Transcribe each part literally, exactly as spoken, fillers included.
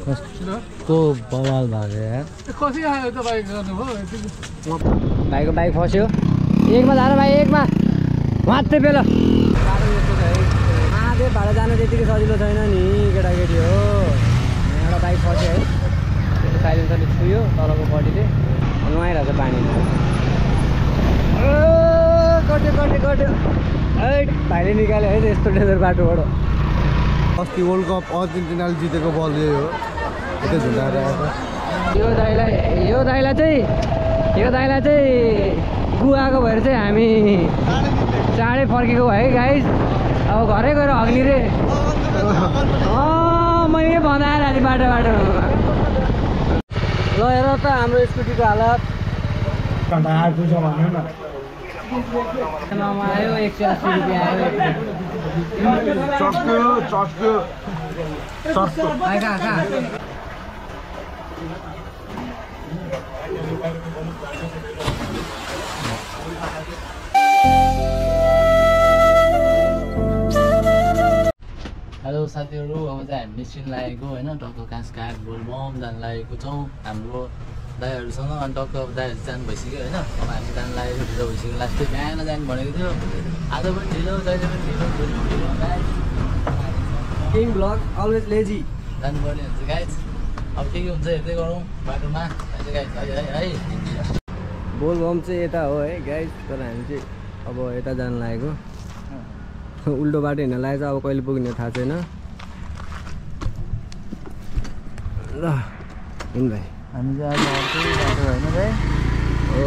कस्तो बवाल भएको यार कसरी आयो त बाइक गर्नुभयो भाइको बाइक फस्यो एकमा जानु भाइ एकमा मात्रै बेला बाटो यस्तो छ है महादेव भाडा जानु त्यतिकै सजिलो छैन नि केटाकेटी हो एउटा बाइक फस्यो है त्यो साइलेन्सरले छुयो तलको बडीले नुहाइरहेको छ पानी कट्यो कट्यो कट्यो है भाइले निकाल्यो है यस्तो डेन्जर बाटोबाट अस्ति वर्ल्ड कप अर्जेन्टिनाले जितेको बल यही हो यतै झुन्डाएर आएको यो दाइलाई यो दाइलाई चाहिँ यो दाइलाई चाहिँ गुवाको भएर चाहिँ हामी चाँडै फर्केको भयो गाइस अब घरै गएर हग्ने रे अँ मैले बनाएर आएँ बाटो बाटो ल हेर त हाम्रो स्कुटीको हालत आयो एक सय अस्सी रुपियाँ आयो चस्क्यो चस्क्यो चस्क्यो कहाँ कहाँ हेलो साथीहरू अब चाहिँ हामी निस्किन लागेको होइन टक्क काँसकाट बोलबम जानु लागेको छौँ हाम्रो दाइहरूसँग अनि टक्क अब दाइहरू जानु भइसक्यो होइन अब हामी जानु लागेको ढिलो भइसक्यो लास्टै बिहान जानु भनेको थियो आज पनि ढिलो जहिले पनि ढिलो ढिलो किङ ब्लग अलवेज लेजी जानुपर्ने हुन्छ गाइज अब के के हुन्छ हेर्दै गरौँ बाटोमा गाइज है है बोलबम चाहिँ यता हो है गाइज तर हामी चाहिँ अब यता जानु लागेको उल्टो बाटो हिँड्न लागेको छ अब कहिले पुग्ने थाहा छैन ल हिँड भाइ हामी चाहिँ आज अर्कै बाटो होइन भाइ हो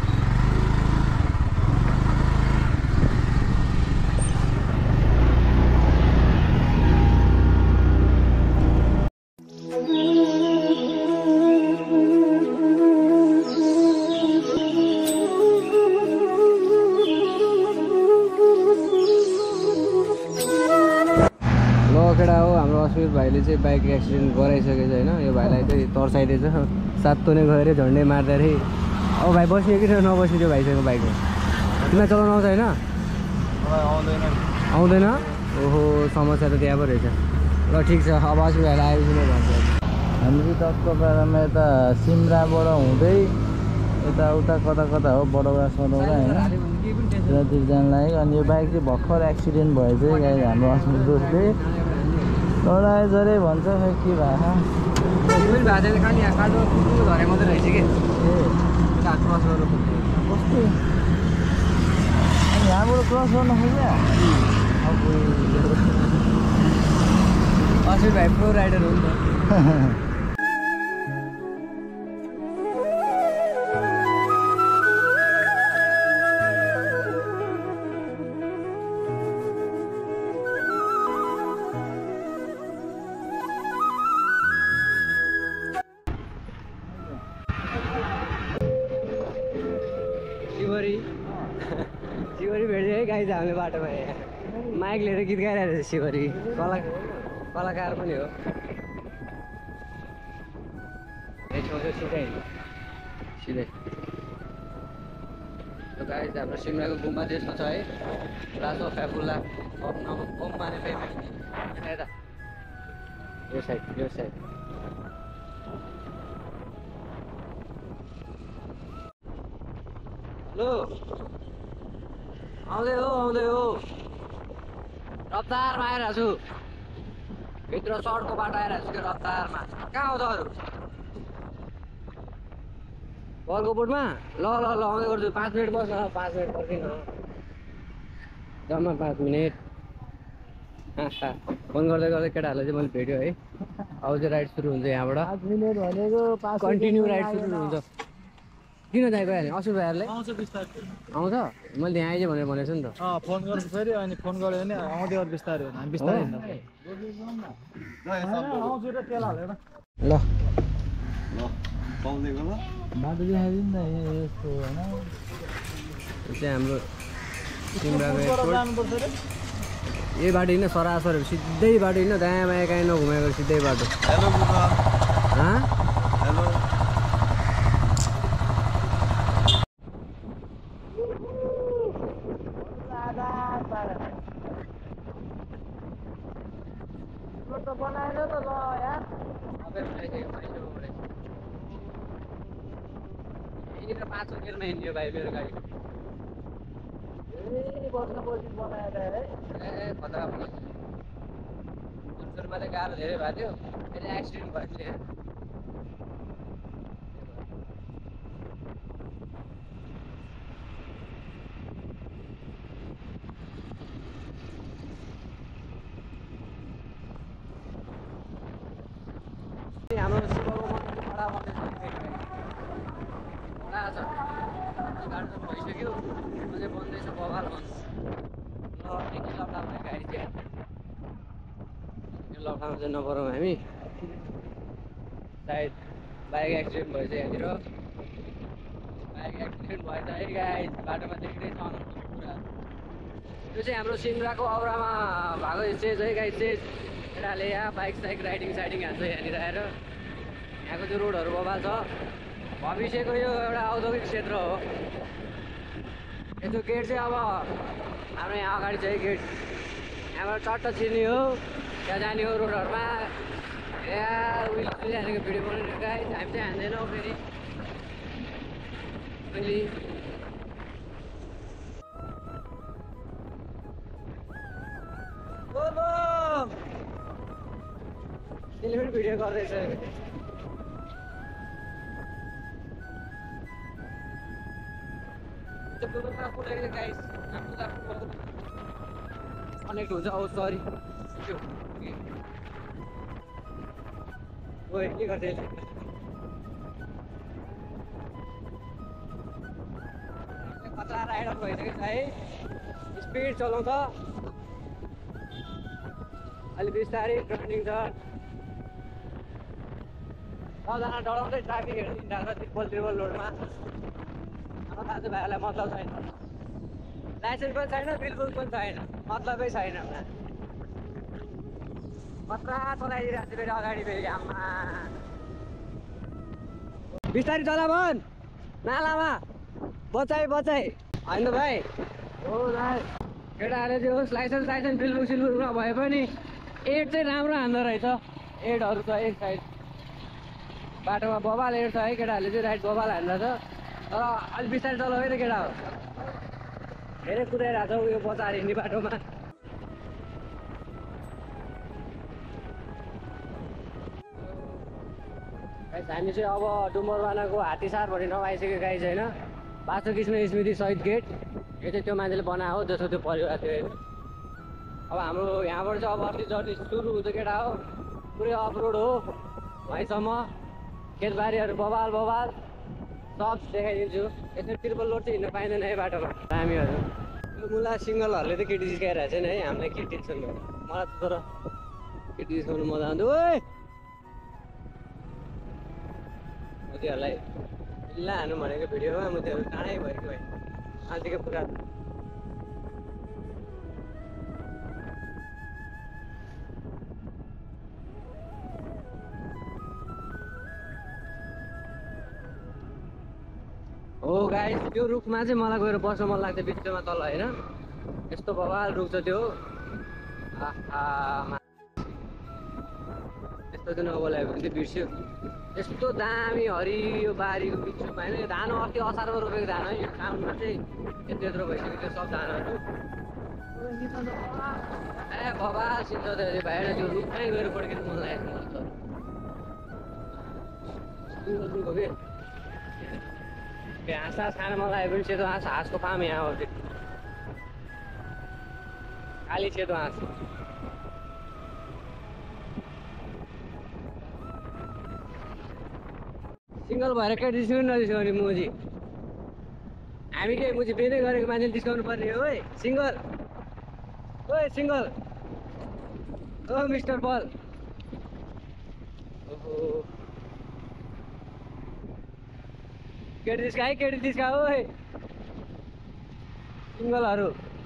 भाइले चाहिँ बाइक एक्सिडेन्ट गराइसकेको छ होइन यो भाइलाई चाहिँ तर्साइदिएछ सातो नै गएर झन्डै मार्दाखेरि अब भाइ बस्ने कि नबस्ने त्यो भाइसँग बाइकमा तिमीलाई चलाउनु आउँछ होइन आउँदैन आउँदैन ओहो समस्या त त्यहाँ पो रहेछ ल ठिक छ अब अस्ति भाइलाई आएपछि नै भन्छ हामी चाहिँ टक्क पारामा यता सिमराबाट हुँदै यता उता कता कता हो बडौरा सदौरा होइन त्यतातिर जानु लाग्यो अनि यो बाइक चाहिँ भर्खर एक्सिडेन्ट भयो चाहिँ हाम्रो अस्मित दोस्तले लडाइ जरे भन्छ खै के भएको छैन खालि यहाँ कालो धरे मात्रै रहेछ कि क्रस गर्नु कस्तो यहाँबाट क्रस गर्नु खोज्यो अब अस्मित भाइ प्रो राइडर हो नि त शिवरी भेट्यो है गाई हामीले बाटोमा माइक लिएर गीत गाइरहेको रहेछ शिवरी कला कलाकार पनि हो सिधै सिधै गाई हाम्रो सिमराको गुम्बा त्यस्तो छ है रातो फ्याफुल्ला ओम माने फेमस यता यो साइड यो साइड हेलो आउँदै हो आउँदै हो रफ्तारमा आइरहेको छु भित्र सडकको बाटो आइरहेको छु त्यो रफ्तारमा कहाँ आउँछ अरू बलको बोटमा ल ल ल आउँदै गर्छु पाँच मिनट बस्न पाँच मिनट पर्खिन जम्मा पाँच मिनट फोन गर्दै गर्दै केटाहरूलाई चाहिँ मैले भेट्यो है अब चाहिँ राइड सुरु हुन्छ यहाँबाट पाँच मिनट भनेको कन्टिन्यू राइड सुरु हुन्छ किन दाइ गइहाल्ने असुर भाइहरूले आउँछ बिस्तारै आउँछ मैले त्यहाँ आइज भनेर भनेको छु नि त फोन गर्नु फेरि अनि फोन गऱ्यो भने आउँदै अरू बिस्तारै हो हामी बिस्तारै ल ल पाउँदै गयो बाटो देखाइदिनु नि त यस्तो होइन यो चाहिँ हाम्रो सिमराको एयरपोर्ट यही बाटो हिँड्न सरासर सिधै बाटो हिँड्न दायाँ बायाँ काहीँ नघुमाएको सिधै बाटो हेलो हेलो त बनाएन त ल यार सबै बनाइसक्यो भाइले यहीँनिर पाँच सौ गियरमा हिँड्यो भाइ मेरो गाडी ए वर्ष पछि बनाएर है ए खतरा भयो सुरु सुरुमा चाहिँ गाह्रो धेरै भएको थियो फेरि एक्सिडेन्ट भयो नि हाम्रो शिवको मन्दिर कडा बन्दैछ कडा छ गाडी त भइसक्यो अझै बन्दैछ बगाल बन्छ ल एकै लड्डा भयो गाडी चाहिँ यो लड्डामा चाहिँ नपरौँ हामी सायद बाइक एक्सिडेन्ट भएछ यहाँनिर बाइक एक्सिडेन्ट भएछ है गाइस बाटोमा देखिँदै छ कुरा यो चाहिँ हाम्रो सिमराको औरामा भएको स्टेज है गाइस स्टेज केटाले यहाँ बाइक साइक राइडिङ साइडिङ हान्छ यहाँनिर आएर यहाँको चाहिँ रोडहरू बबाल छ भविष्यको यो एउटा औद्योगिक क्षेत्र हो यो गेट चाहिँ अब हाम्रो यहाँ अगाडि चाहिँ गेट यहाँबाट चट्ट छिर्ने हो त्यहाँ जाने हो रोडहरूमा यहाँ उहिले उहिले हानेको भिडियो बनाउने गाइस हामी चाहिँ हान्दैनौँ फेरि अहिले त्यसले पनि भिडियो गर्दैछ कनेक्ट हुन्छ औ सरी ओ के गर्दै खतरा राइडर भइसक्यो है स्पिड चलाउँछ अलि बिस्तारै टर्निङ छ सबजना डराउँदै ट्राफिक हेर्नु ट्रिपल ट्रिपल रोडमा हाम्रो दाजुभाइहरूलाई मतलब छैन लाइसेन्स पनि छैन बिल्कुल पनि छैन मतलबै छैन खतरा चलाइदिइरहेको छु फेरि अगाडि फेरि आम्मा बिस्तारै चला भन नालामा बचाइ बचाइ होइन भाइ हो भाइ केटाहरूले चाहिँ होस् लाइसेन्स लाइसेन्स बिल्कुल सिल्कुल नभए पनि एड चाहिँ राम्रो हान्दो रहेछ एडहरू छ एक साइड बाटोमा बबाल एड छ है केटाहरूले चाहिँ राइट बबाल हान्दा छ तर अलिक बिस्तारै चलाऊ है त केटा हो धेरै कुदाइरहेको छ उयो बचाएर हिँड्ने बाटोमा हामी चाहिँ अब डुम्बरवानाको हात्तीसार भन्ने ठाउँ आइसक्यो गाइस होइन बासो कृष्ण स्मृति शहीद गेट यो चाहिँ त्यो मान्छेले बनाएको हो जस्तो त्यो परिवार थियो होइन अब हाम्रो यहाँबाट चाहिँ अब अस्ति जर्नी सुरु हुन्छ केटा हो पुरै अफरोड हो वहीँसम्म खेतबारीहरू बबाल बबाल सब देखाइदिन्छु यसरी ट्रिपल लोड चाहिँ हिँड्नु पाइँदैन है बाटोमा हामीहरू यो मुला सिङ्गलहरूले त केटी जिस्काइरहेको छैन है हामीलाई के टेन्सन भयो मलाई त तर केटी जिस्काउनु मजा आउँथ्यो ओइ म त्योहरूलाई ढिल्ला हानु भनेको भिडियोमा म त्योहरू टाढै भएको भाइ आजको पुरा हो गाइस त्यो रुखमा चाहिँ मलाई गएर बस्न मन लाग्छ बिचमा तल होइन यस्तो बवाल रुख छ त्यो आहा यस्तो चाहिँ नबोलायो भने चाहिँ बिर्स्यो यस्तो दामी हरियो बारीको बिचमा होइन यो धान अस्ति असारमा रोपेको धान है यो काममा चाहिँ यत्रो यत्रो भइसक्यो त्यो सब धानहरू ए बाबा सिन्छ त्यो भाइर त्यो रुखमै गएर पड्किनु मन लागेको मलाई त रुख हो कि हाँस हाँस खान मन लाग्यो भने सेतो हाँस हाँसको फार्म यहाँ हो त्यो खाली सेतो हाँस सिङ्गल भएर केही डिस्काउन्ट नडिस्काउने मुजी हामी के मुजी बिनै गरेको मान्छेले डिस्काउन्ट पर्ने हो है सिङ्गल ओ सिङ्गल ओ मिस्टर बल ओहो केटी डिस्का है केटी डिस्का हो सिङ्गलहरू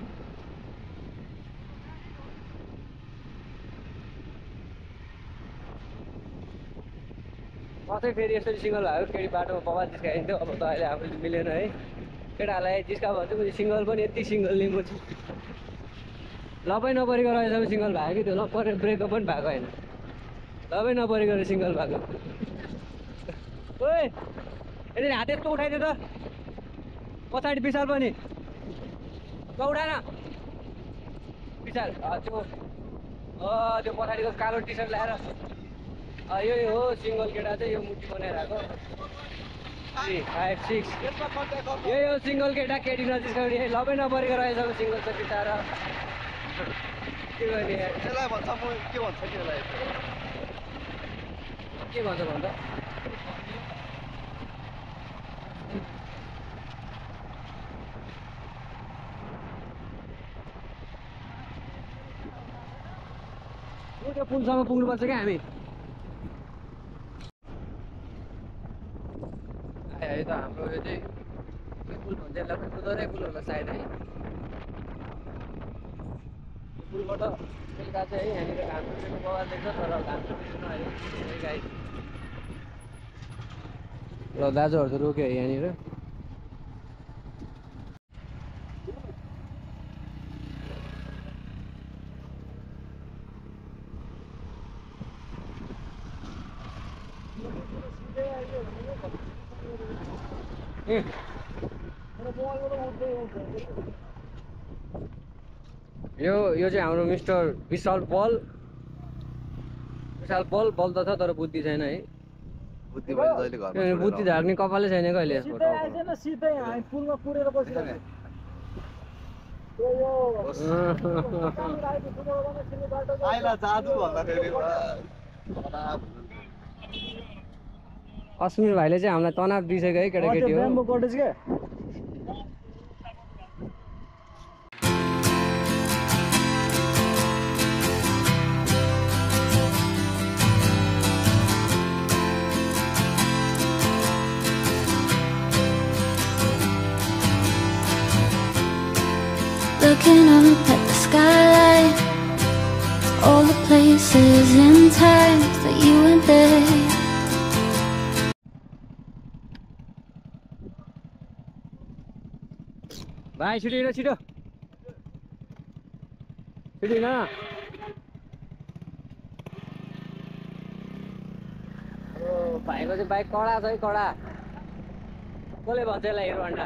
कतै फेरि यसरी सिङ्गल भएको केटी बाटोमा बबाल जिस्काइन्थ्यो अब त अहिले आफूले मिलेन है केटाहरूलाई जिस्का भन्छ मैले सिङ्गल पनि यति सिङ्गल लिएको छु लबै नपरेको रहेछ सिङ्गल भएको कि त्यो लपरे ब्रेकअप पनि भएको होइन लबै नपरेको रहेछ सिङ्गल भएको ओए यदि हात यस्तो उठाइदियो त पछाडि विशाल पनि उठाएन विशाल त्यो त्यो पछाडिको कालो टी सर्ट ल्याएर यही हो सिङ्गल केटा चाहिँ यो मुठी बनाइरहेको थ्री फाइभ सिक्स यही हो सिङ्गल केटा केटी नजिस्काउने लबै नपरेको रहेछ सिङ्गल त बिचारा के गर्ने यसलाई भन्छ म के भन्छ नि यसलाई के भन्छ भन्दा त्यो पुलसम्म पुग्नुपर्छ क्या हामी आयो है त हाम्रो यो चाहिँ पुल भन्छ यसलाई पनि कुदरै पुल होला सायद है पुलबाट बेलुका चाहिँ है यहाँनिर घाम टुटेको बगान देख्छ तर घाम टुटेको अहिले गाई ल दाजुहरू त रोक्यो है यहाँनिर यो यो चाहिँ हाम्रो मिस्टर विशाल पल विशाल पल बल त छ तर बुद्धि छैन है बुद्धि मैले जहिले घरमा बुद्धि झार्ने कपालै छैन कहिले यसको सिधै हामी पुलमा पुरेर बसिरहेको आइला जादु भन्दाखेरि अस्मिर भाइले चाहिँ हामीलाई तनाव दिइसक्यो है केटाकेटी हो ब्याम्बो कटेज क्या Looking up at the skyline, all the places and times that you went there. भाइ छिटो हिँड छिटो छिटो हिँड भाइको चाहिँ बाइक कडा छ है कडा कसले भन्छ यसलाई हिरो होन्डा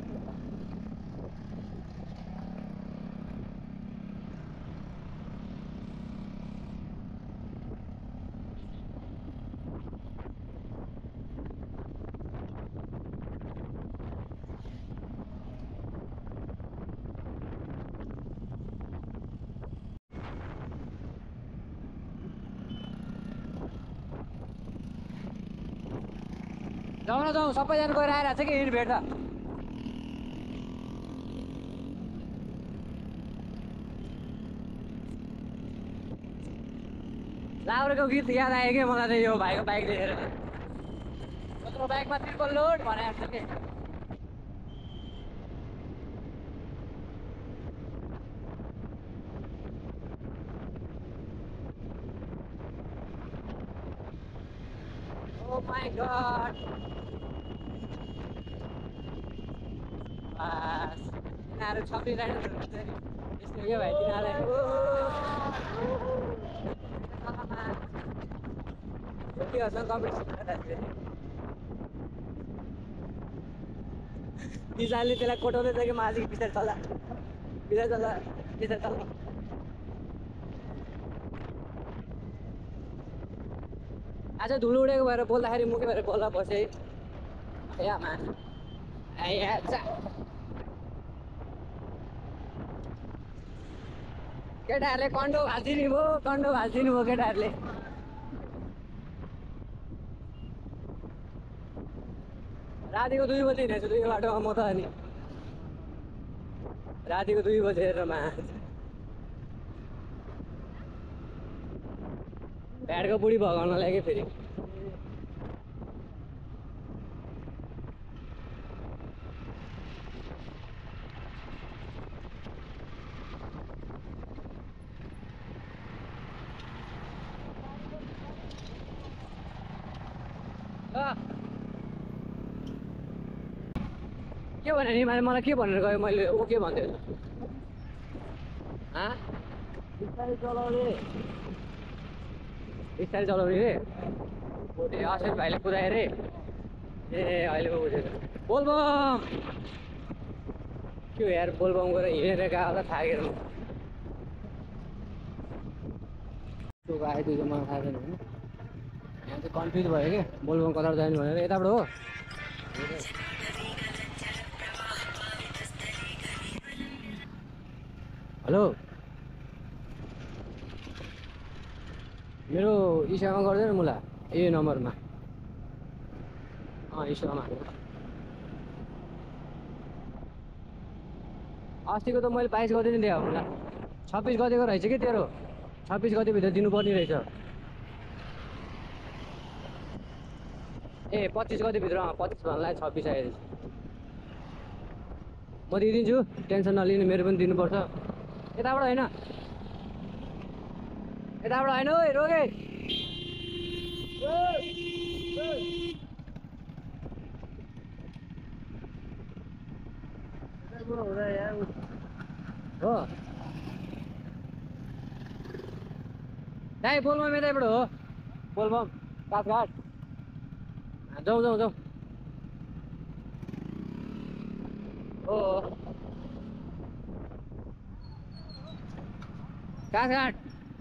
जाउँ न जाउँ सबैजना गएर आइरहेको छ कि हिँड भेट्दा लाउरेको गीत याद आयो कि मलाई चाहिँ यो भाइको बाइक देखेर कत्रो बाइकमा ट्रिपल लोड भनेर छ कि Oh my god. Bas. Tiनीहरू छपिरहेको हुन्छ नि यस्तो के भाइ तिनीहरूलाई केहरूसँग कम्पिटिसन गर्दाखेरि विशालले त्यसलाई कोटाउँदैछ कि माझी पछाडि चल्दा पछाडि चल्दा पछाडि चल्दा आज धुलो उडेको भएर बोल्दाखेरि मुखै भएर बोल्दा बसेँ है आमा केटाहरूले कन्डो भाँचिदिनु भयो कन्डो भाँचिदिनु भयो केटाहरूले रातिको दुई बजी हिँडेछु दुई बाटोमा म त अनि रातिको दुई बजेर मा भ्याडको बुढी भगाउन लाग्यो फेरि के भने नि मलाई के भनेर गयो मैले ऊ के भन्दै बिस्तारै चलाउने बिस्तारै चलाउने रे भोलि अशोक भाइले कुदायो रे ए अहिले पो बुझेको बोलबम के यार बोलबम गएर हिँडेर गएको त थाकेर त्यो आयो त्यो चाहिँ मलाई थाहा छैन होइन यहाँ चाहिँ कन्फ्युज भयो क्या बोलबम कता जाने भनेर यताबाट हो हेलो मेरो इसामा गर्दैन मुला यही नम्बरमा अँ इसामा अस्तिको त मैले बाइस गते नै दिएँ होला छब्बिस गतेको रहेछ कि तेरो छब्बिस गतेभित्र दिनुपर्ने रहेछ ए पच्चिस गतेभित्र अँ पच्चिस भन्नलाई छब्बिस आयो म दिइदिन्छु टेन्सन नलिनु मेरो पनि दिनुपर्छ यताबाट होइन यताबाट होइन है रोगे हो दाइ बोलबम यतैबाट हो बोलबम काठघाट जाउँ जाउँ जाउँ हो काठघाट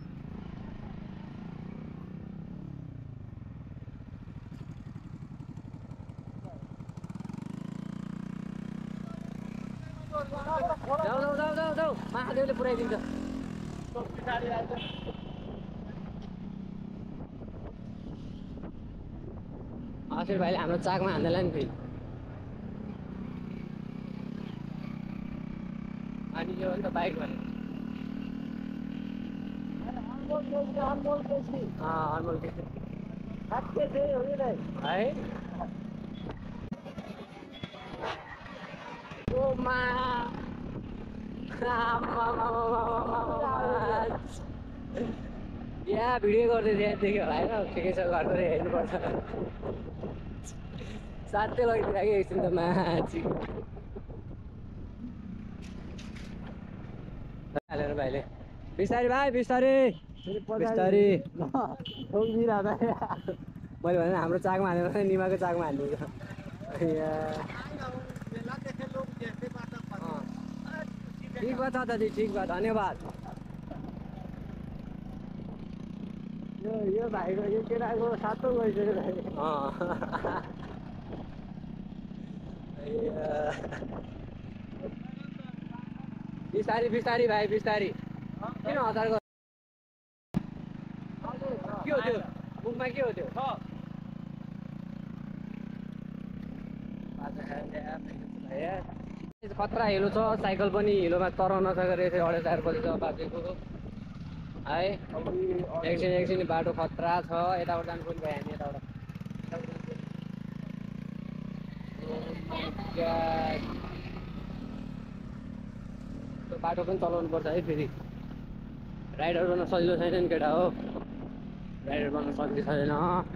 जाऊ जाऊ जाऊ जाऊ जाऊ महादेवले पुऱ्याइदिन्छ अशोक भाइले हाम्रो चाकमा हान्दैला नि फेरि अनि यो अन्त बाइक भने अनमोल है ओमा यहाँ भिडियो गर्दै थिएँ देख्यो होला होइन ठिकै छ घरको हेर्नुपर्छ साथै लगिदिएको कि एकछिन त माछी हालेर भाइले बिस्तारी भाइ बिस्तारी बिस्तारी मैले भने हाम्रो चाकमा हालेर निमाको चाकमा हालिदिन्छ ठीक बा दादाजी ठीक बा धन्यवाद यो यो भाइको यो केटाको सातो गइसक्यो भाइ बिस्तारी बिस्तारी भाइ बिस्तारी किन हतार गर के हो त्यो बुकमा के हो त्यो खतरा हिलो छ साइकल पनि हिलोमा तराउन नसकेको रहेछ अढाई चार बजी छ बाजेको है एकछिन एकछिन बाटो खतरा छ यताबाट जानु पनि भयो हामी यताबाट त्यो बाटो पनि चलाउनु पर्छ है फेरि राइडर बन्न सजिलो छैन नि केटा हो राइडर बन्न सजिलो छैन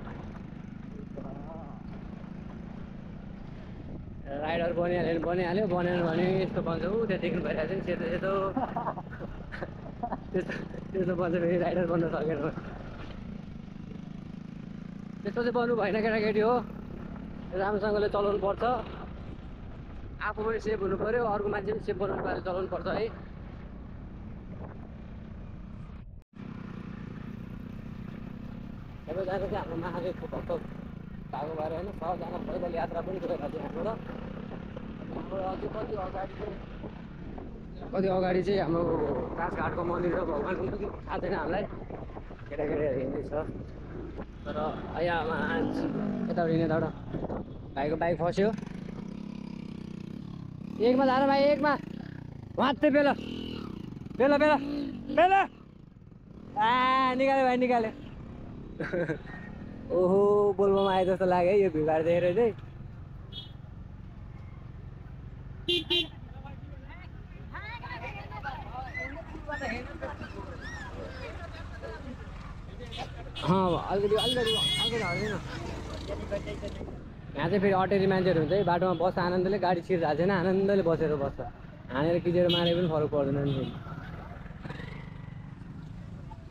राइडर बनिहाल्यो भने बनिहाल्यो बनेन भने यस्तो बन्छ ऊ त्यहाँ देख्नु भइरहेको छ नि सेतो सेतो त्यस्तो त्यस्तो बन्छ फेरि राइडर बन्न सकेन त्यस्तो चाहिँ बन्नु भएन केटाकेटी हो राम्रोसँगले चलाउनु पर्छ आफू पनि सेफ हुनु पऱ्यो अर्को मान्छे पनि सेफ बनाउनु पारेर चलाउनु पर्छ है सबैजना चाहिँ हाम्रो महादेवको भक्त भएको भएर होइन सबजना पैदल यात्रा पनि गरिरहेको थियो हामीबाट हाम्रो अझै कति अगाडि चाहिँ कति अगाडि चाहिँ हाम्रो काठघाटको मन्दिर र भगवान्को पनि थाहा छैन हामीलाई केटाकेटीहरू हिँड्दैछ तर यहाँ यताबाट हिँड्ने यताबाट भाइको बाइक फस्यो एकमा जानु भाइ एकमा मात्रै बेला बेला बेला बेला आ निकाल्यो भाइ निकाल्यो ओहो बोलबम आए जस्तो लाग्यो है यो भिडभाड देखेर चाहिँ अलिकति अलिकति अलिकति हट्दैन यहाँ चाहिँ फेरि अटेरी मान्छेहरू हुन्छ है बाटोमा बस्छ आनन्दले गाडी छिर्दा छैन आनन्दले बसेर बस्छ हानेर किचेर मारे पनि फरक पर्दैन नि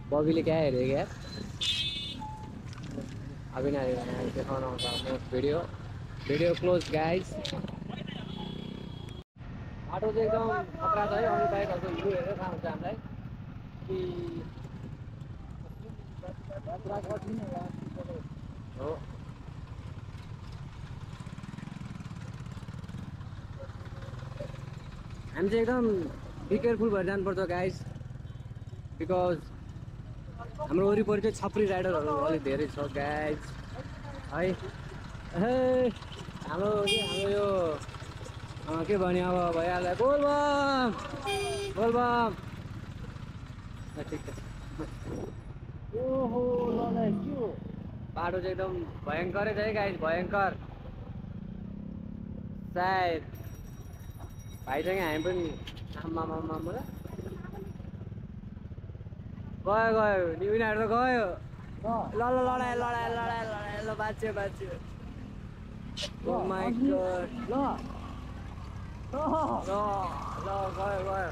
बगीले क्या हेरे क्या अभी ना दिखाना होगा वीडियो वीडियो क्लोज गाइस बाटो चाहिँ एकदम खतरा छ है अनि बाइकहरुको भ्यू हेरेर थाहा हुन्छ हामीलाई कि पुरा कठिन हो हामी चाहिँ एकदम बी केयरफुल भएर जानुपर्छ गाइस बिकज हाम्रो वरिपरि चाहिँ छप्री राइडरहरू अलिक धेरै छ गाइस है हाम्रो हाम्रो यो के भन्यो अब भइहाल्यो बोलबम बोलबम ठिक छ ओहो ल के हो बाटो चाहिँ एकदम भयङ्करै छ है गाइस भयङ्कर सायद भाइसँग हामी पनि आमामामा गयो गयो उनीहरू त गयो ल ल लडाइ लडाइ लडाइ लडाइ ल बाँच्यो बाँच्यो ओ माइ गॉड ल ल ल गयो गयो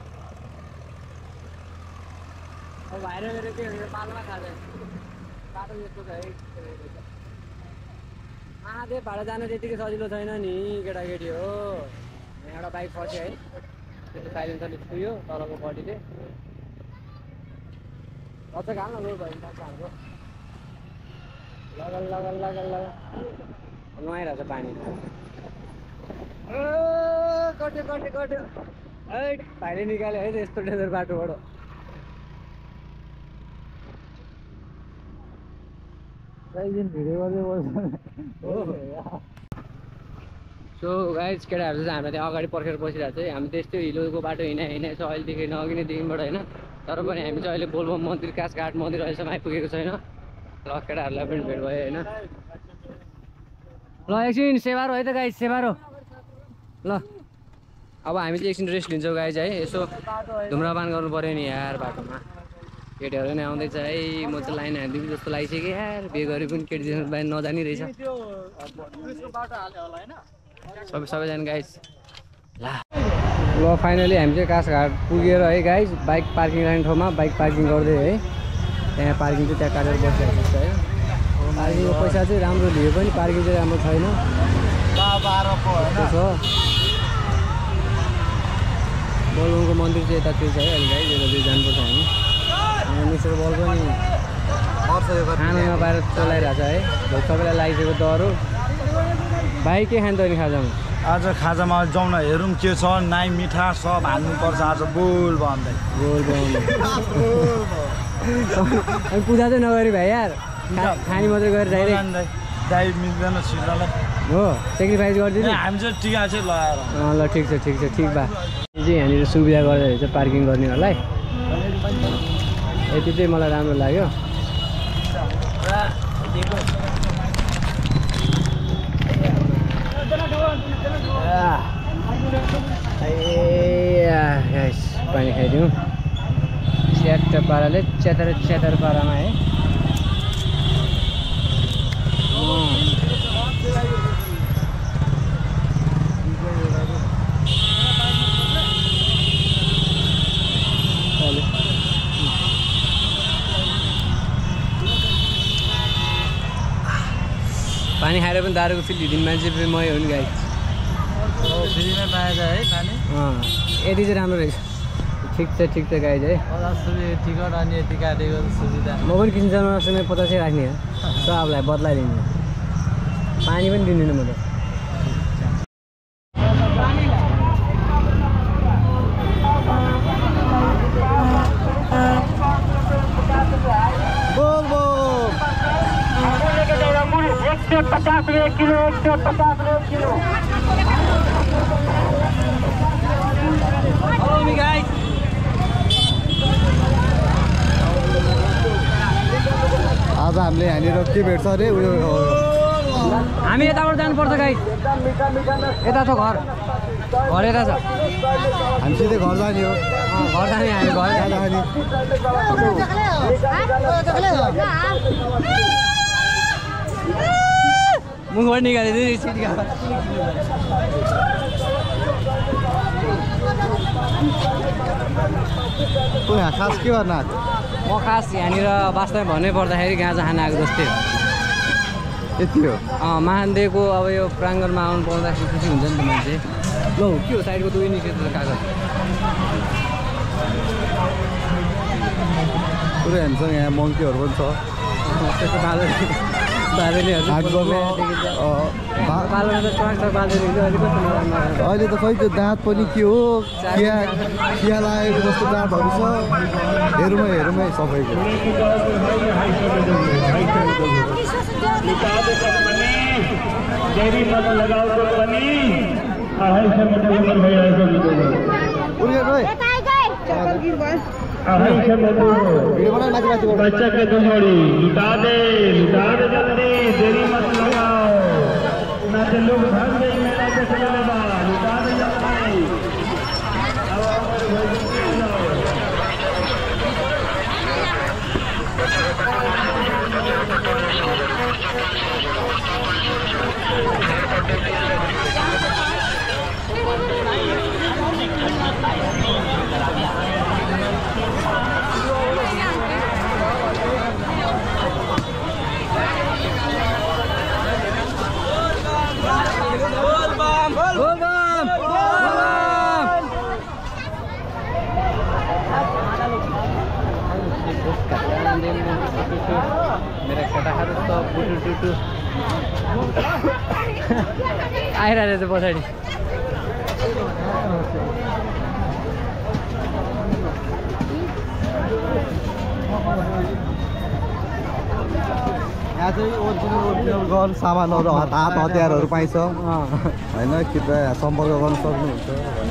अब भाइर मेरो के हुन्छ पालमा खाँदै बाटो यस्तो छ है महादेव भाडा जानु त्यतिकै सजिलो छैन नि केटाकेटी हो एउटा बाइक फस्यो है त्यो साइलेन्सरले छुयो तलको बडीले रचक हाल्न लो भयो हाम्रो लगल लगल लगल लगल नुहाइरहेछ पानी कट्यो कट्यो कट्यो है भाइले निकाल्यो है यस्तो डेन्जर बाटोबाट भिडियो गर्दै बोल्छ सो गाइस केटाहरू चाहिँ हामीलाई त्यहाँ अगाडि पर्खेर बसिरहेको छ है हामी त्यस्तै हिलोको बाटो हिँडा हिँडेको छ अहिलेदेखि नअघि नै देखिबाट होइन तर पनि हामी चाहिँ अहिले बोलबम मन्दिर कासघाट मन्दिर अहिलेसम्म आइपुगेको छैन ल केटाहरूलाई पनि भेट भयो होइन ल एकछिन सेवारो है त गाइस सेवारो ल अब हामी चाहिँ एकछिन रेस्ट लिन्छौँ गाइस है यसो धुम्रपान गर्नु पऱ्यो नि यार बाटोमा केटीहरू नै आउँदैछ है म चाहिँ लाइन हालिदिउँ जस्तो लागिसक्यो यार बिहे गरे पनि केटी बाहिर नजानी रहेछ सबै सबैजना गाइस ल ल फाइनली हामी चाहिँ कासघाट पुगेर है गाइस बाइक पार्किङ राख्ने ठाउँमा बाइक पार्किङ गर्दै है त्यहाँ पार्किङ चाहिँ त्यहाँ काटेर बसिरहेको छ है पार्किङको पैसा चाहिँ राम्रो लियो पनि पार्किङ चाहिँ राम्रो छैन छ बोलबमको मन्दिर चाहिँ यतातिर छ है अहिले गाइस यतातिर जानुपर्छ हामी मिस्टर बल पनि खाना नपाएर चलाइरहेको छ है सबैलाई लागिसकेको डह्रो भाइ के खान्छ नि खाजामा आज खाजामा जाउँ न हेरौँ के छ नाइ मिठा सब हाल्नुपर्छ आज बोल भन्दै बोल अनि पूजा चाहिँ नगरी भाइ यार खानी मात्रै गरेर डाइरेक्ट दाइ मिल्दैन छिर्नलाई हो सेक्रिफाइस गरिदिनु हामी चाहिँ टिका चाहिँ लगाएर ल ठिक छ ठिक छ ठिक बा यो चाहिँ यहाँनिर सुविधा गर्दो रहेछ पार्किङ गर्नेहरूलाई यति चाहिँ मलाई राम्रो लाग्यो पानी खाइदिउँ च्याट पाराले च्यातर च्यातर पारामा है पानी खाएर पनि दारूको फिल लिदिने मान्छे पनि मै हो नि गाई फ्रीमै पाएछ है पानी यति चाहिँ राम्रो रहेछ ठिक छ ठिक छ गाई है पचास रुपियाँ टिकट अनि यति काटेको सुविधा म पनि किन्छ नसुने पचासै राख्ने सबलाई बदलाइदिने पानी पनि दिँदिनँ म त पचास रुपये किलो एक सौ पचास रुपये किलो आज हामीले यहाँनिर के भेट्छ अरे उयो हामी यताबाट जानुपर्छ गाई यता छ घर घर यता छ हामी सिधै घर जाने हो घर जाने हामी घर जाने मुखबाट निकालिदिनु सिट यहाँ खास के गर्न आएको म खास यहाँनिर वास्तवमा भन्नै पर्दाखेरि गाँजा खान आएको जस्तै हो यति हो अँ महानदेवको अब यो प्राङ्गणमा आउनु पाउँदाखेरि खुसी हुन्छ नि त मान्छे ल के हो साइडको दुई निस्केको छ कागज पुरै हामीसँग यहाँ मङ्कीहरू पनि छ त्यस्तो बाँदर बाँदरलेहरू पालोमा त ट्रक छ बाँदरहरू अलिक कस्तो नराम्रो अहिले त खै त्यो दाँत पनि के हो खिया खिया लागेको जस्तो दाँतहरू छ हेरौँ हेरौँ है सबैको बच्चा के दोहरी लुटा दे लुटा दे जल्दी देरी मत लगाओ ना तो लोग भाग गए मेला के चले बा लुटा दे जल्दी मेरा केटाहरू त बुटु टुटु आइरहेको छ पछाडि यहाँ चाहिँ ओरिजिनल ओरिजिनल गन सामानहरू हात हतियारहरू पाइन्छ होइन कृपया सम्पर्क गर्न सक्नुहुन्छ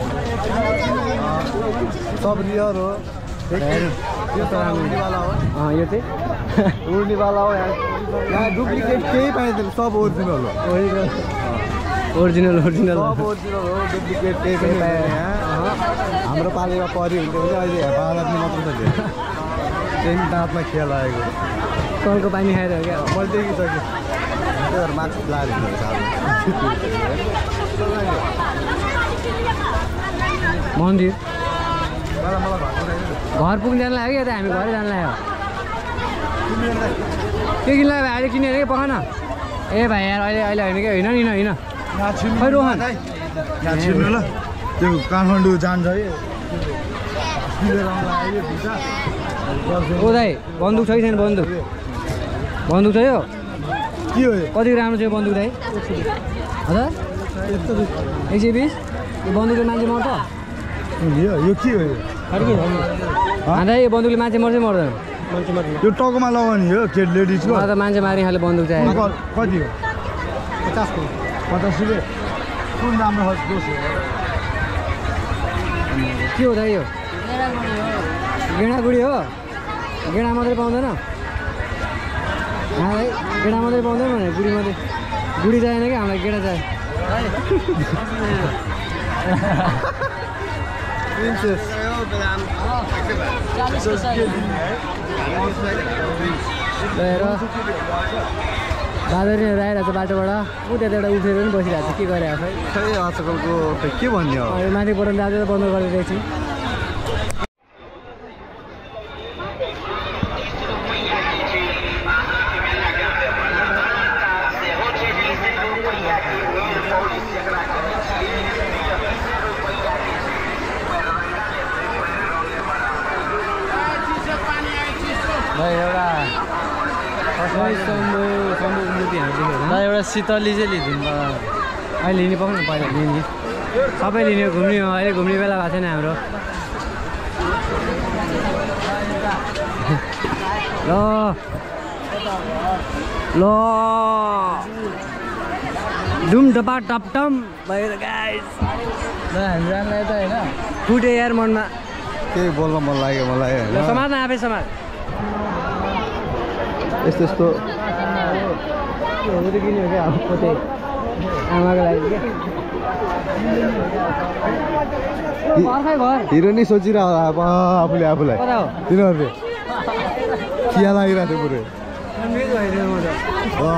सब रियल हो यो त उड्नेवाला हो यो चाहिँ उड्नेवाला हो यहाँ यहाँ डुप्लिकेट केही पाइँदैन सब ओरिजिनल हो ओरिजिनल ओरिजिनल सब ओरिजिनल हो डुप्लिकेट केही पनि पाएन यहाँ हाम्रो पालिमा परि हुन्थ्यो भने अहिले बाह्र दिन मात्र छ त्यही दाँतमा खिया लागेको कलको पानी खाएर हो क्या मैले देखिसकेँ त्योहरू मास्क लगाएर मन्दिर मलाई मलाई घर पुग्नु जानु लाग्यो या त हामी घरै जानु लाग्यो के किन लाग्यो अहिले किनेर कि पख न ए भाइ यार अहिले अहिले होइन कि होइन नि होइन खै रोहन यहाँ छिर्नु ल त्यो काठमाडौँ जान्छ है ओ दाइ बन्दुक छ कि छैन बन्दुक बन्दुक छ यो के हो कति राम्रो छ यो बन्दुक दाइ हजुर एक सय बिस यो बन्दुकले मान्छे मर्छ यो यो के हो यो हान्दा यो बन्दुकले मान्छे मर्छ मर्दैन यो टाउकोमा लगाउने हो के लेडिजको मलाई त मान्छे मार्ने खाले बन्दुक चाहियो कति हो पचास पचास रुपियाँ कुन राम्रो खालको दोष हो के हो दाइ यो गेडागुडी हो गेडा मात्रै पाउँदैन भाइ गेडा मात्रै पाउँदैन भने गुडी मात्रै गुडी चाहिएन क्या हामीलाई गेडा चाहियो हेर बाँदरहरू आइरहेको छ बाटोबाट ऊ त्यताबाट उठेर पनि बसिरहेको छ के गरिरहेको छ खै आजकलको के भन्ने हो है माथि पढाउनु जाँदा त बन्द गरिरहेको छु एउटा एउटा शीतली चाहिँ लिदिउँ अहिले लिने पाउनु पहिला लिने सबै लिने घुम्ने हो अहिले घुम्ने बेला भएको छैन हाम्रो ल ल डुम डपा टपटम भएर गाइस ल हामी जानलाई त होइन फुटे यार मनमा केही बोल्न मन लाग्यो मलाई होइन समाज न आफै समाज यस्तो यस्तो किन्यो क्या पोते आमाको लागि क्या अर्कै घर हिरो नै सोचिरह आफूले आफूलाई कता हो तिनीहरूले खिया लागिरहेको थियो पुरै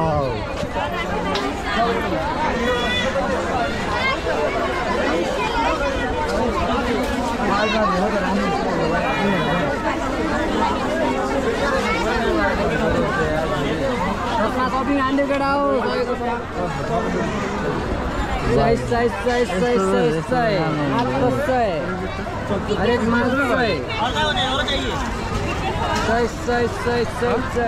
सपना शपिङ हान्ने केटा हो सय सय सय सय सय सय मात्र सय हरेक माल सय सय सय सय सय सय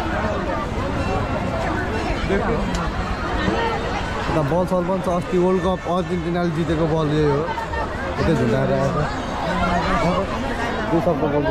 बल सल पनि छ अस्ति वर्ल्ड कप अर्जेन्टिनाले जितेको बल यही हो यतै झुन्डाएर आएको दुई सबको बल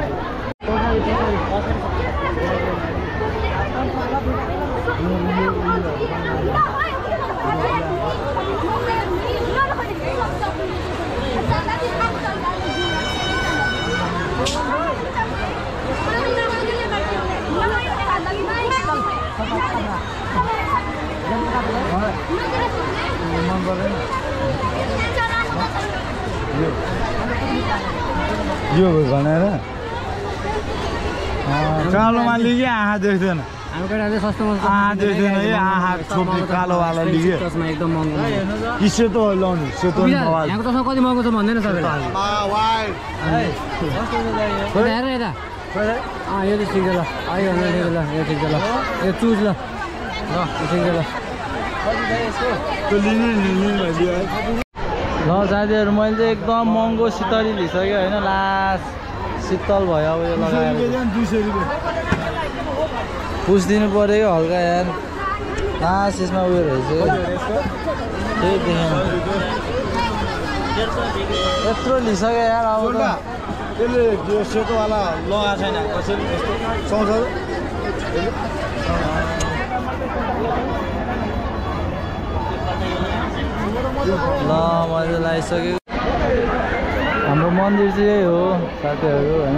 यो भनेर कालोमा लिग्यो आँखा देख्दैन हाम्रो केटाले सस्तोमा आँखा देख्दैन है आँखा छोप्ने कालोवाला लिग्यो चस्मा एकदम महँगो कि सेतो लाउने सेतो यहाँको चस्मा कति महँगो छ भन्दैन सबैले हेर यता अँ यो चाहिँ ठिक छ ल आयो भने ठिक ल यो ठिक छ ल यो चुज ल ल यो ठिक छ ल ल साथीहरू मैले चाहिँ एकदम महँगो शीतली लिइसकेँ होइन लास्ट शीतल भयो अब यो लगाएर दुई सय रुपियाँ पुछिदिनु पऱ्यो कि हल्का यार लास्ट यसमा उयो रहेछ त्यही देखेन यत्रो लिइसक्यो यार अब त त्यसले त्यो सेतोवाला लगाएको छैन कसरी यस्तो सुहाउँछ ल मैले लगाइसकेँ हाम्रो मन्दिर चाहिँ यही हो साथीहरू होइन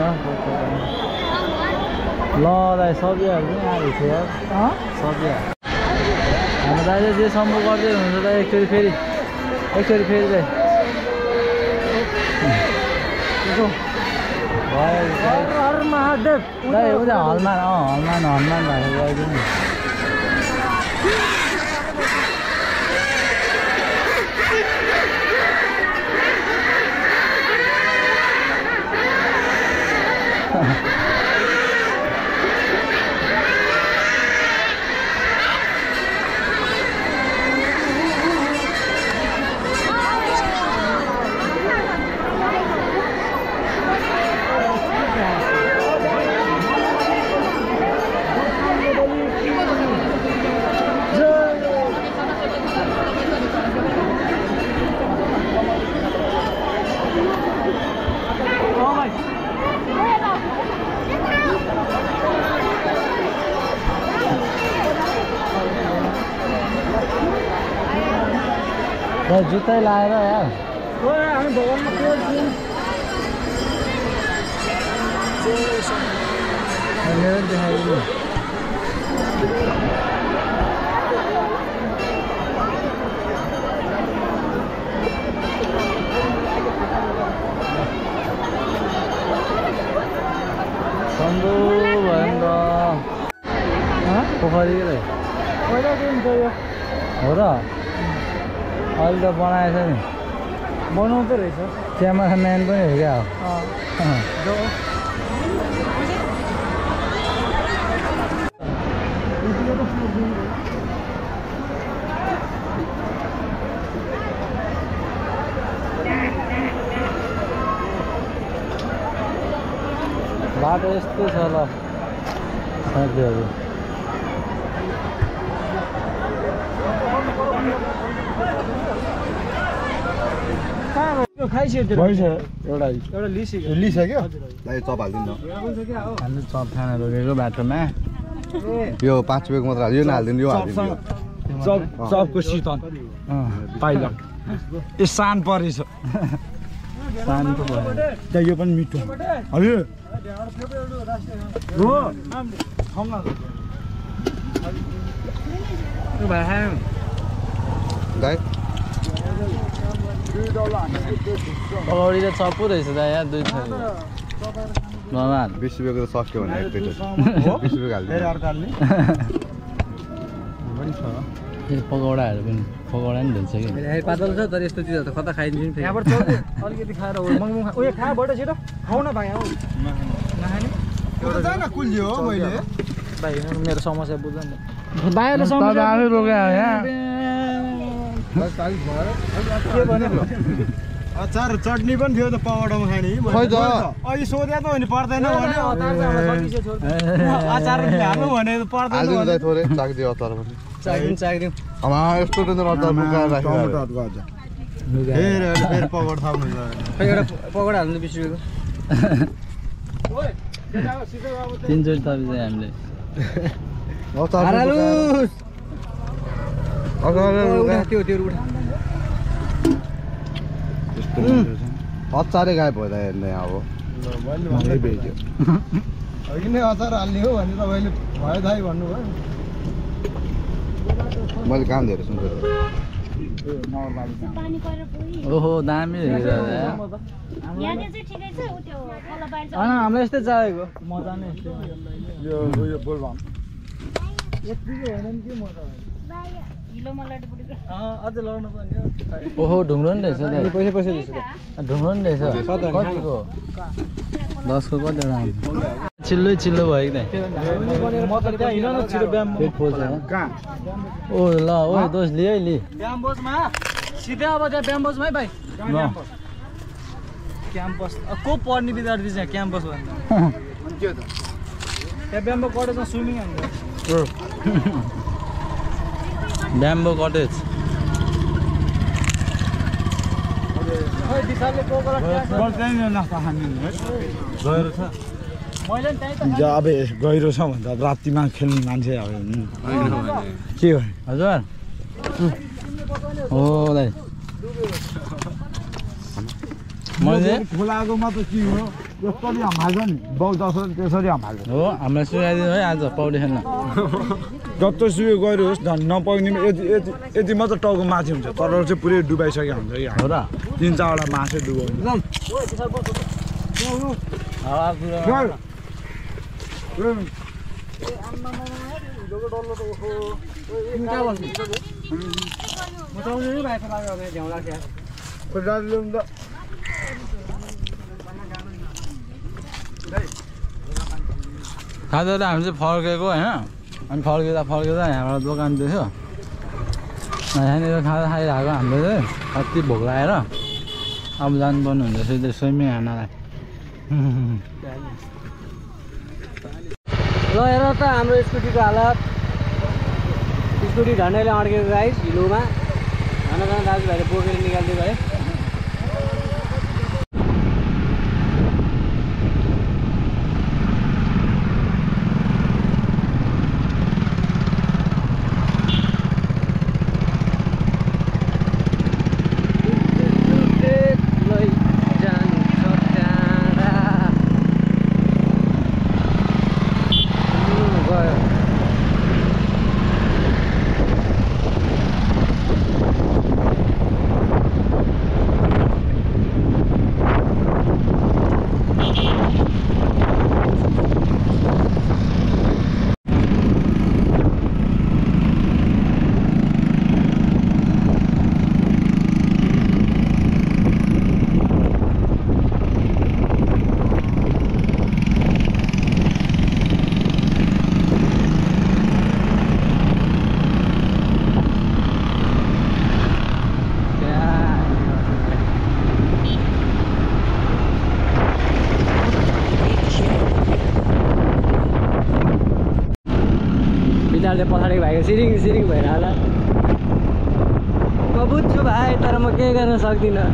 ल दाइ सब्जीहरू पनि आएको छ यार सब्जी हाम्रो दाइले जे सम्भव गर्दै हुनुहुन्छ दाइ एकचोटि फेरि एकचोटि फेरि दाइ महादेव दाइ उता हनुमान अँ हनुमान हनुमान भएको गइदिनु जुत्तै लाएर यार मेरो देखाइदिनु सन्दो भयो नि त पोखरी हो र अहिले त बनाएछ नि बनाउँदो रहेछ क्यामेराम्यान पनि हो क्या बाटो यस्तो छ ल साथीहरू खाइसक्यो भइसक्यो एउटा एउटा लिइसक्यो लिइसक्यो दाइ चप हालिदिनु हाम्रो चप खाना रोकेको बाटोमा यो पाँच रुपियाँको मात्र हाल्यो यो नहालिदिनु यो हालिदिनु चप चपको शीतल पाइल यो सान परेछ सानो भयो त्यहाँ यो पनि मिठो हजुर हो दाइ पकौडी त चप्पु रहेछ त यार दुई छ नमान बिस रुपियाँको त सक्यो भने एक प्लेट बिस रुपियाँको हालिदिनु फेरि पकौडाहरू पनि पकौडा नि दिन्छ कि पातल छ तर यस्तो चिजहरू त कता खाइदिन्छ नि यहाँबाट अलिकति खाएर मङमङ उयो खा बट छिटो खाऊ न भाइ आऊ नखाने एउटा जान कुल्यो हो मैले भाइ मेरो समस्या बुझ्नु नि भाइले तपाईँ आफै रोक्यो यहाँ के भने अचार चटनी पनि थियो त पकौडामा खाने खै त अहिले सोधे त भने पर्दैन भने अचार हाल्नु भने पर्दैन हालिदिनु थोरै चाकिदियो अचार पनि चाकिदिउँ चाकिदिउँ आमा यस्तो डन्जर अचार मुकाएर राखेको टमाटर गज फेरि अहिले फेरि पकौडा थाप्नु खै एउटा पकौडा हाल्नु बिस रुपियाँको तिनचोटि थपी चाहिँ हामीले अचार हारालुस अचार उठा त्यो त्यो उठा अचारै गायब भयो त हेर्ने अब मैले बेच्यो अघि नै अचार हाल्ने हो भने तपाईँले भयो दाइ भन्नुभयो मैले काम धेरै सुन्छु ओहो दामी रहेछ होइन हामीलाई यस्तै चाहिएको मजा नै यस्तै यो यो बोलबाम यतिको होइन नि के मजा अझ लड्नु पर्ने ओहो ढुङ्ग्रो नि रहेछ पैसा पैसा दिन्छ ढुङ्ग्रो नि रहेछ कतिको दसको कतिवटा चिल्लै चिल्लो भयो कि म त त्यहाँ हिँड न छिटो ब्याम पेट पोल्छ कहाँ ओ ल ओ दोष लियो है लि क्याम्पसमा सिधै अब त्यहाँ क्याम्पसमै भाइ क्याम्पस को पढ्ने विद्यार्थी चाहिँ क्याम्पस भन्दा के त त्यहाँ ब्याम्बो कलेजमा स्विमिङ हान्छ ब्याम्बो कटेज खै दिशाले कोकोला नास्ता खाने गएर छ मैले नि त्यहीँ त हिजो अब गहिरो छ भने त रातिमा खेल्ने मान्छे अब के हो हजुर हो दाइ मैले खोलाको मात्र के हो यसरी हाल्छ नि बाउ जसरी त्यसरी हाल्छ हो हामीलाई सुनाइदिनु है आज पौडी खेल्न जस्तो सुयो गहिरो होस् झन् नपाउने यति यति यति मात्र टाउको माथि हुन्छ तर चाहिँ पुरै डुबाइसकेको हुन्छ कि हो र तिन चारवटा माछे डुबाउँछ खाँदा त हामी चाहिँ फर्केको होइन अनि फर्किँदा फर्किँदा यहाँबाट दोकान देख्यो यहाँनिर खाँदा खाइरहेको हामीले चाहिँ कति भोक लागेर अब जानुपर्ने हुन्छ सिधै स्विमिङ हान्नलाई ल हेर त हाम्रो स्कुटीको हालत स्कुटी झन्डैले अड्केको गाइस हिलोमा खाना खाना दाजुभाइले बोकेर निकालिदिएको है पछाडि भाइको सिरिङ सिरिङ भएर होला म बुझ्छु भाइ तर म केही गर्न सक्दिनँ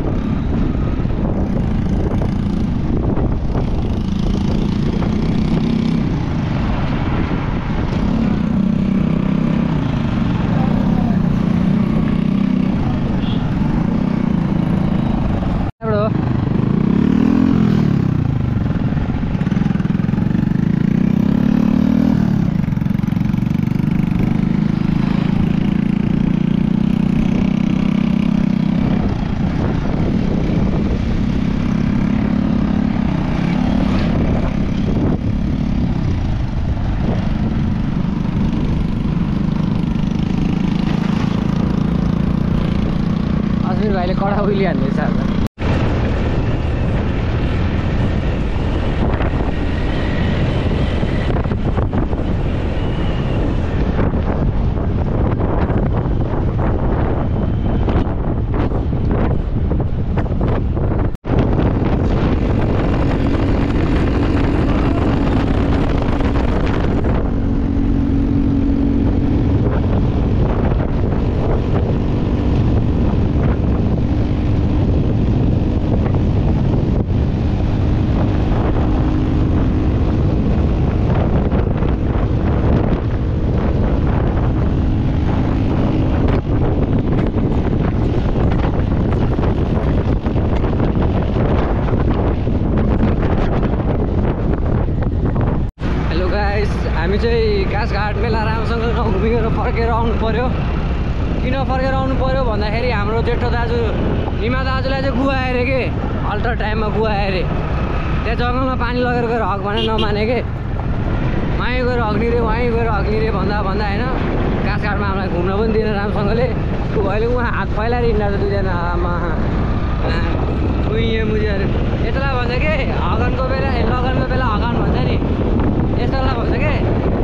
भाइले कडा उइली हान्दैछ घाट मेला राम्रोसँग नघुमिकन फर्केर आउनु पर्यो। किन फर्केर आउनु पर्यो भन्दाखेरि हाम्रो जेठो दाजु हिमा दाजुलाई चाहिँ गुवा आयो अरे के, अल्टर टाइममा गुवा आयो अरे। त्यहाँ जङ्गलमा पानी लगेर गएर हक भने नमाने के, वहीँ गएर हग्ने रे वहीँ गएर हग्ने रे भन्दा भन्दा होइन काठघाटमा हामीलाई घुम्न पनि दिएन राम्रोसँगले। अहिले उहाँ हात फैलाएर हिँड्दा दुईजना आमा उयो मुजिहरू यस्तोलाई भन्छ के हगनको बेला लगनको बेला हगन भन्छ नि, यस्तोलाई भन्छ के।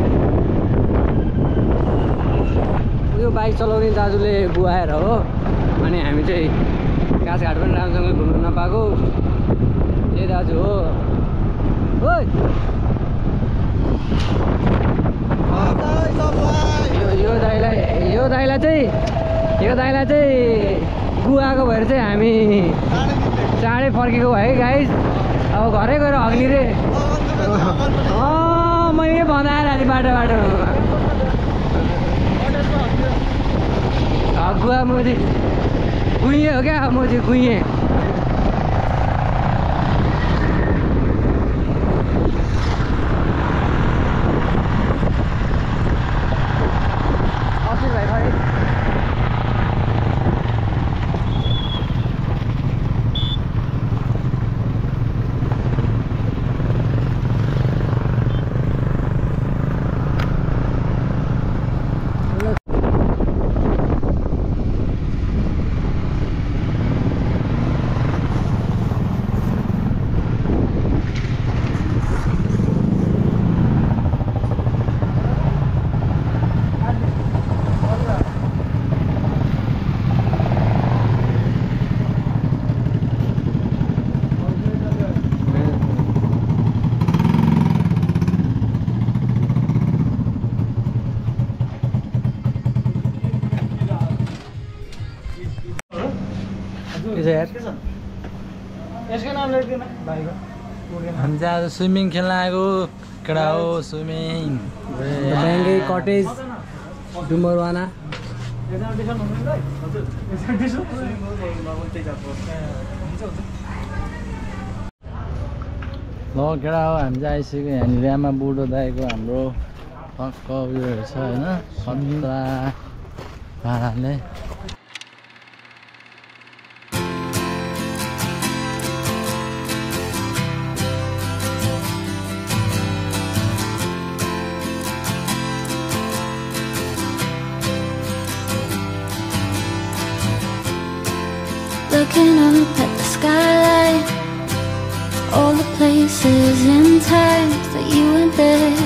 यो बाइक चलाउने दाजुले बुहाएर हो, अनि हामी चाहिँ काठघाट पनि राम्रोसँग घुम्नु नपाएको। ए दाजु हो ओइ यो यो दाइलाई यो दाइलाई चाहिँ यो दाइलाई चाहिँ गुवाको भएर चाहिँ हामी चाँडै फर्केको भयो गाइस। अब घरै गएर हग्ने रे अँ मैले बनाएर नि बाटो बाटो गुवा म चाहिँ गुइएँ हो क्या, म चाहिँ गुइएँ। हामी चाहिँ आज स्विमिङ खेल्न आएको केटा हो। स्विमिङ बेङ्गै कटेज डुम्बरवाना ल केटा हो। हामी चाहिँ आइसक्यो यहाँनिर आमा बुढो दाइको हाम्रो टक्क उयोहरू छ होइन, सन्ता भाडाले। Looking up at the skyline, all the places and times that you went there.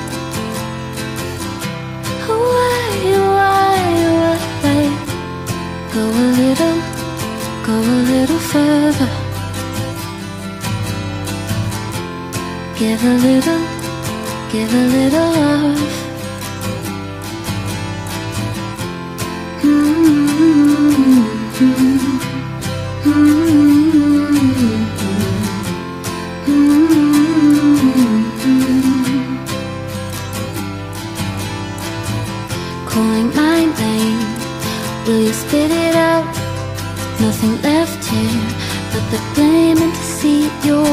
Why, why, why? Go a little, go a little further. Give a little, give a little love. Mm-hmm. Calling my name, will you spit it out? Nothing left here but the blame and deceit. Your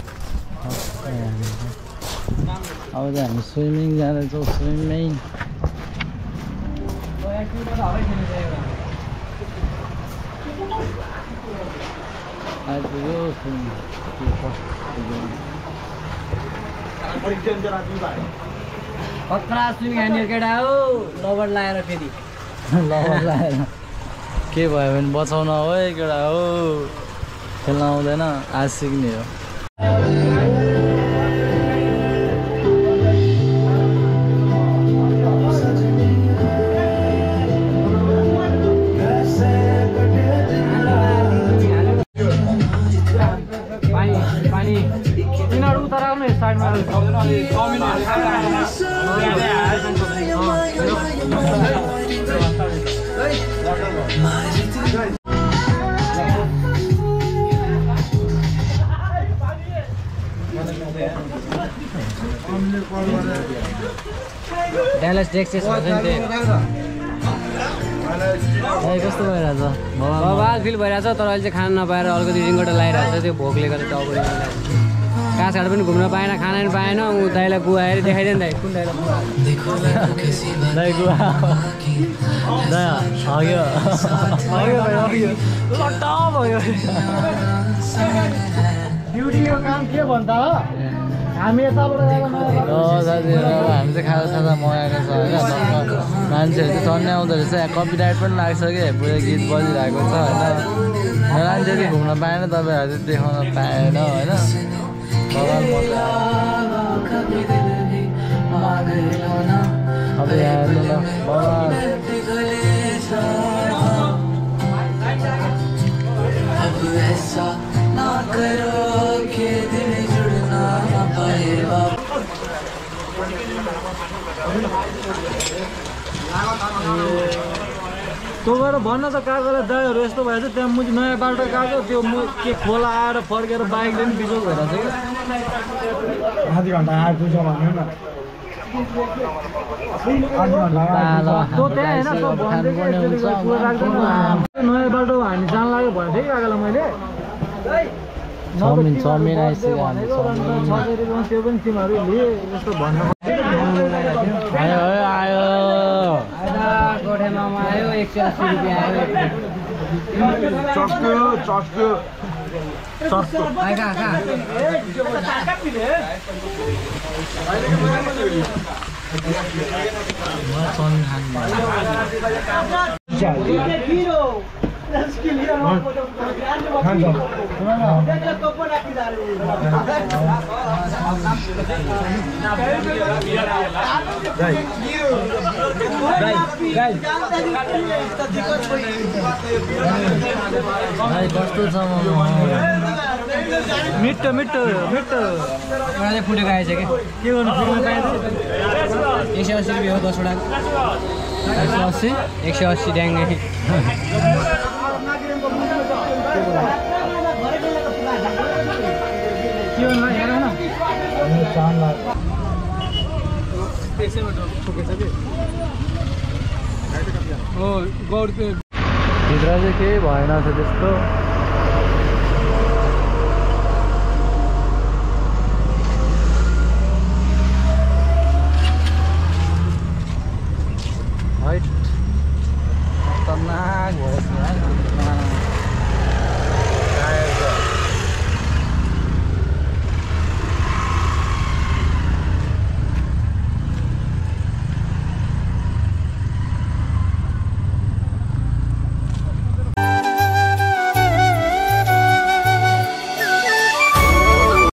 अब चाहिँ हामी swimming जाँदैछौँ। Swimming आइपुग्यो। खतरा swimming हान्ने केटा हो, लबर लाएर फेरि लबर लाएर के भयो भने बचाउन हो है केटा हो, खेल्न आउँदैन आज सिक्ने हो। ड्यालस टेक्सास भन्छ नि त्यही कस्तो भइरहेछ बवाल फिल भइरहेछ। तर अहिले चाहिँ खाना नपाएर अलिकति रिङ्गटा लगाइरहेको छ, त्यो भोकले गर्दा टाउको रिङ्गटा काँसघाट पनि घुम्न पाएन खाना पनि पाएन ऊ दाइलाई गुवाएर देखाइदियो नि दाइ कुन दाइलाई दाइ गुवा दाइ हग्यो हग्यो भाइ हग्यो लट्ट भयो ड्युटीको काम के भन्छ हो हामी यताबाट साथीहरू अब हामी चाहिँ खाजा साजा मगाएको छ होइन मान्छेहरू चाहिँ चढ्ने आउँदो रहेछ यहाँ कपिराइट पनि लाग्छ कि पुरै गीत बजिरहेको छ होइन मान्छे चाहिँ घुम्न पाएन तपाईँहरू चाहिँ देखाउन पाएन होइन अब यहाँ हेर्नु ल भगवान् तँ गएर भन्न त काकालाई दाइहरू यस्तो भएछ त्यहाँ मुझ नयाँ बाटो गएको त्यो म के खोला आएर फर्केर बाइकले पनि बिजोग भइरहेको छ कि आधी घन्टा आइपुग्छ भन्यो न तँ त्यहाँ होइन तँ भन्दै नयाँ बाटो हामी जान लाग्यो भनेको थिएँ कि काकालाई मैले चाउमिन चाउमिन आइसक्यो त्यो पनि तिमीहरू लिए यस्तो भन्नु आयो आयो गोठे मामा आयो एक सय अस्सी रुपियाँ आयो चस्क्यो चस्क्यो चस्क्यो चाउमिन कस्तो छ मिठो मिठो मिठो एउटा चाहिँ फुटेको आएछ कि के गर्नु फिल्म पाइन्छ एक सय अस्सी रुपियाँ हो दसवटा एक सय अस्सी एक सय अस्सी ड्याङ्गे के गर्नु हेर न भित्र चाहिँ केही भएन छ त्यस्तो